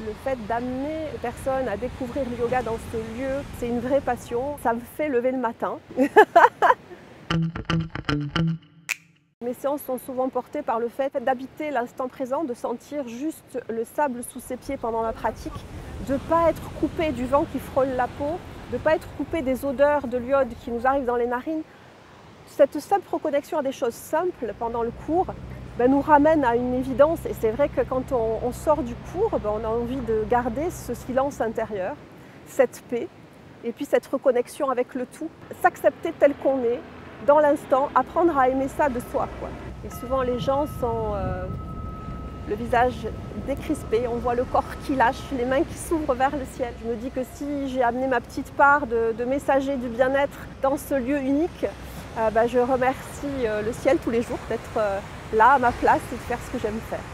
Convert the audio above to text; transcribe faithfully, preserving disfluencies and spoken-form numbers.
Le fait d'amener les personnes à découvrir le yoga dans ce lieu, c'est une vraie passion. Ça me fait lever le matin. Mes séances sont souvent portées par le fait d'habiter l'instant présent, de sentir juste le sable sous ses pieds pendant la pratique, de ne pas être coupé du vent qui frôle la peau, de ne pas être coupé des odeurs de l'iode qui nous arrivent dans les narines. Cette simple reconnexion à des choses simples pendant le cours ben, nous ramène à une évidence. Et c'est vrai que quand on, on sort du cours, ben, on a envie de garder ce silence intérieur, cette paix, et puis cette reconnexion avec le tout, s'accepter tel qu'on est, dans l'instant, apprendre à aimer ça de soi, quoi. Et souvent les gens sont euh, le visage décrispé, on voit le corps qui lâche, les mains qui s'ouvrent vers le ciel. Je me dis que si j'ai amené ma petite part de, de messager du bien-être dans ce lieu unique, euh, bah, je remercie euh, le ciel tous les jours d'être euh, là à ma place et de faire ce que j'aime faire.